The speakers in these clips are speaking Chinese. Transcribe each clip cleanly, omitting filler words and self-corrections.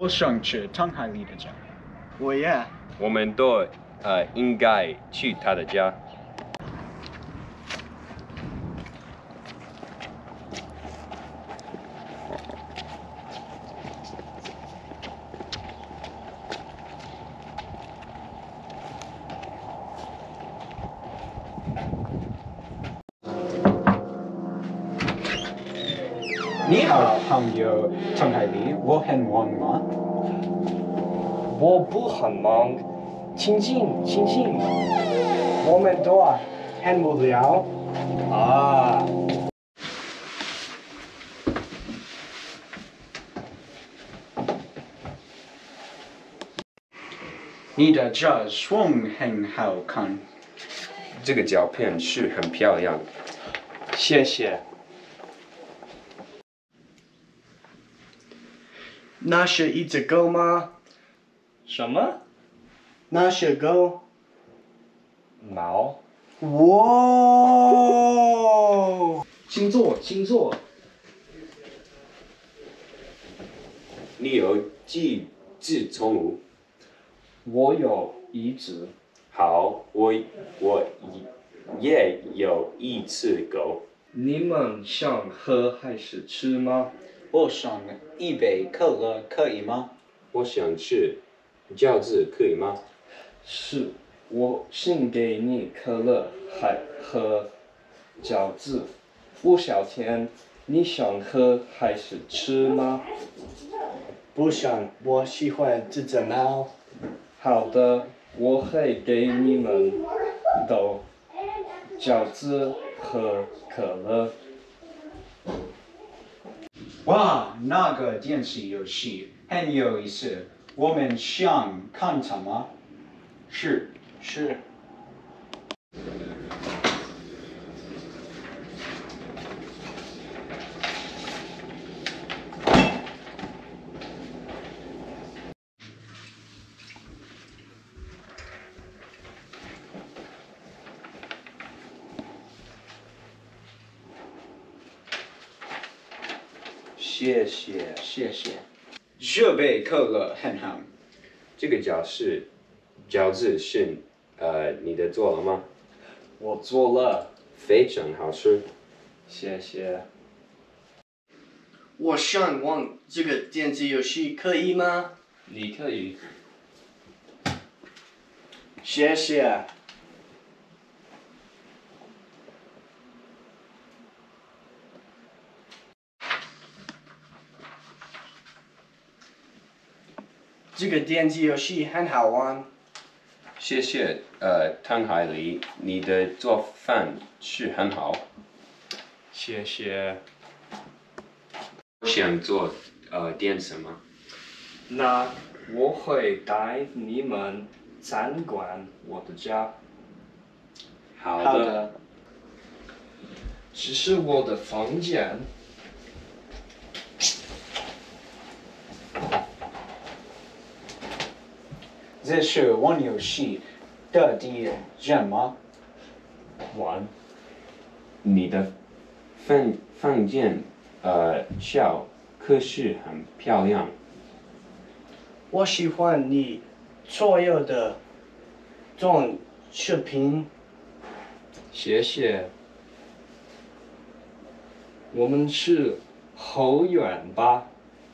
我想去汤海里的家。 我也。 我们都应该去他的家。 你好，朋友汤海里，我很忙吗？ 我不很忙，请进，请进。我们都很无聊啊。 你的家窗很好看。 这个照片是很漂亮。 谢谢。那是一只狗吗？什么？那是狗。猫。哇！请坐，请坐。 你有几只宠物？ 我有一只。 好，我也有一只狗。 你们想喝还是吃吗？ 我想一杯可乐，可以吗？ 我想吃饺子，可以吗？ 是，我先给你可乐，还和饺子。吴小天，你想喝还是吃吗？不想，我喜欢这只猫。好的，我会给你们都饺子和可乐。 哇，那个电视游戏很有意思，我们想看它吗？ 是。 是。谢谢，谢谢。 这杯可乐很好。 这个饺子是你的做了吗？ 我做了。 非常好吃。 谢谢。 我想玩这个电子游戏，可以吗？ 你可以。 谢谢。这个电子游戏很好玩。 谢谢，汤海里，你的做饭是很好。 谢谢。 想做点什么？ 那我会带你们参观我的家。 好的。 这是我的房间。 这是玩游戏的地方吗？ 玩。 你的房间小，可是很漂亮。 我喜欢你所有的装饰品。 谢谢。我们是后院吧？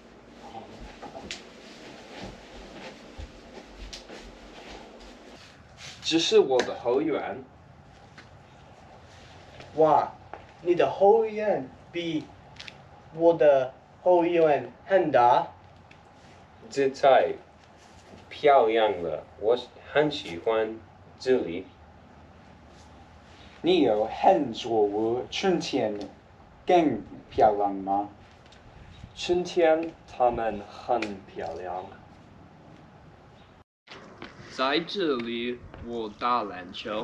这是我的后院。 哇，你的后院比我的后院很大。 这太漂亮了，我很喜欢这里。 你有很作物，春天更漂亮吗？ 春天它们很漂亮。在这里，我打篮球。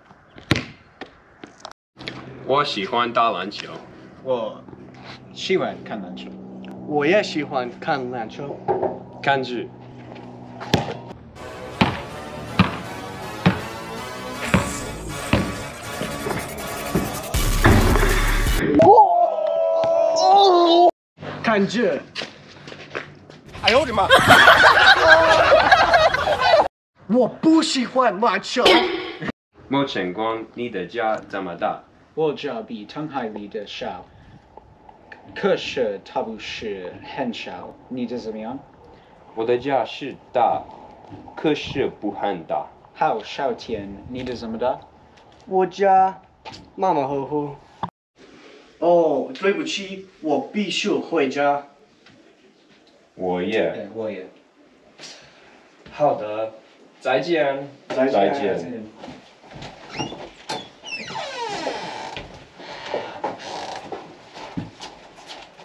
我喜欢打篮球。 我喜欢看篮球。 我也喜欢看篮球。 看剧。 看剧。 哎呦我的妈！我不喜欢篮球。 莫晨光，你的家这么大， 我家比汤海里的小，可是它不是很小。你的怎么样？ 我的家是大，可是不很大。 好，小天，你的怎么大？ 我家马马虎虎。哦，对不起，我必须回家。 我也。 对，我也。 好的，再见。 再见。 再见。